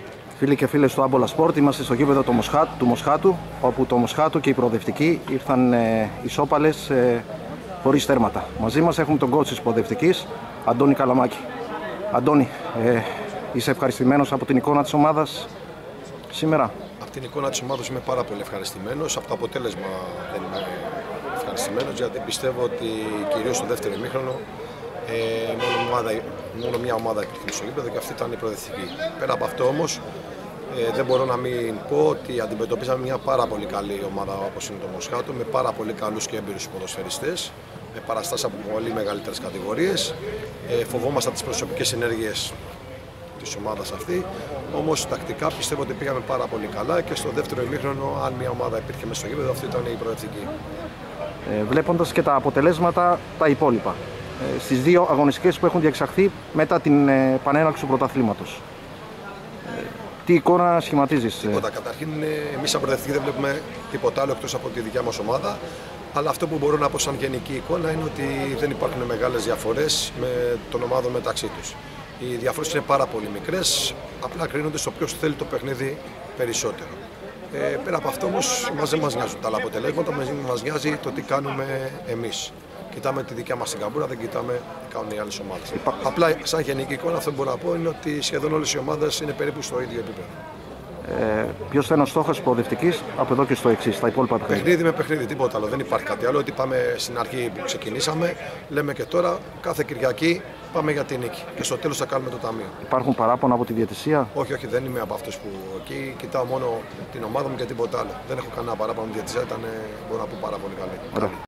Φίλοι και φίλες του Άμπολα Σπορτ, είμαστε στο γήπεδο του Μοσχάτου, όπου το Μοσχάτου και οι προοδευτικοί ήρθαν ισόπαλες χωρίς τέρματα. Μαζί μας έχουμε τον coach της προοδευτικής, Αντώνη Καλαμάκη. Αντώνη, είσαι ευχαριστημένος από την εικόνα της ομάδας σήμερα? Από την εικόνα της ομάδας είμαι πάρα πολύ ευχαριστημένος. Από το αποτέλεσμα δεν είμαι ευχαριστημένος, γιατί πιστεύω ότι κυρίως στο δεύτερο ημίχρονο μόνο μια ομάδα υπήρχε στο γήπεδο και αυτή ήταν η προοδευτική. Πέρα από αυτό όμως, δεν μπορώ να μην πω ότι αντιμετωπίσαμε μια πάρα πολύ καλή ομάδα όπως είναι το Μοσχάτο, με πάρα πολύ καλούς και έμπειρους ποδοσφαιριστές, με παραστάσεις από πολύ μεγαλύτερες κατηγορίες. Φοβόμαστε τις προσωπικές ενέργειες της ομάδας αυτή, όμως τακτικά πιστεύω ότι πήγαμε πάρα πολύ καλά και στο δεύτερο ημίχρονο, αν μια ομάδα υπήρχε μέσα στο γήπεδο, αυτή ήταν η προοδευτική. Βλέποντας και τα αποτελέσματα τα υπόλοιπα, στις δύο αγωνιστικές που έχουν διεξαχθεί μετά την πανέναρξη του πρωταθλήματος, τι εικόνα σχηματίζεις? Τίποτα. Καταρχήν, εμείς σαν προοδευτικοί δεν βλέπουμε τίποτα άλλο εκτός από τη δικιά μας ομάδα. Αλλά αυτό που μπορώ να πω σαν γενική εικόνα είναι ότι δεν υπάρχουν μεγάλες διαφορές με των ομάδων μεταξύ τους. Οι διαφορές είναι πάρα πολύ μικρές, απλά κρίνονται στο ποιος θέλει το παιχνίδι περισσότερο. Πέρα από αυτό όμως, δεν μας νοιάζουν τα άλλα αποτελέσματα, μας νοιάζει το τι κάνουμε εμείς. Κοιτάμε τη δικιά μας την καμπούρα, δεν κοιτάμε τι κάνουν οι άλλες ομάδες. Απλά σαν γενική εικόνα αυτό που μπορώ να πω είναι ότι σχεδόν όλες οι ομάδες είναι περίπου στο ίδιο επίπεδο. Ποιος θα είναι ο στόχος της προοδευτικής από εδώ και στο εξής, τα υπόλοιπα παιχνίδια? Παιχνίδι με παιχνίδι, τίποτα άλλο. Δεν υπάρχει κάτι άλλο. Ότι πάμε στην αρχή που ξεκινήσαμε, λέμε και τώρα, κάθε Κυριακή πάμε για την νίκη. Και στο τέλος θα κάνουμε το ταμείο. Υπάρχουν παράπονα από τη διαιτησία? Όχι, όχι, δεν είμαι από αυτούς που εκεί κοιτάω μόνο την ομάδα μου και τίποτα άλλο. Δεν έχω κανένα παράπονο. Η διαιτησία ήταν, μπορώ να πω, πάρα πολύ καλή.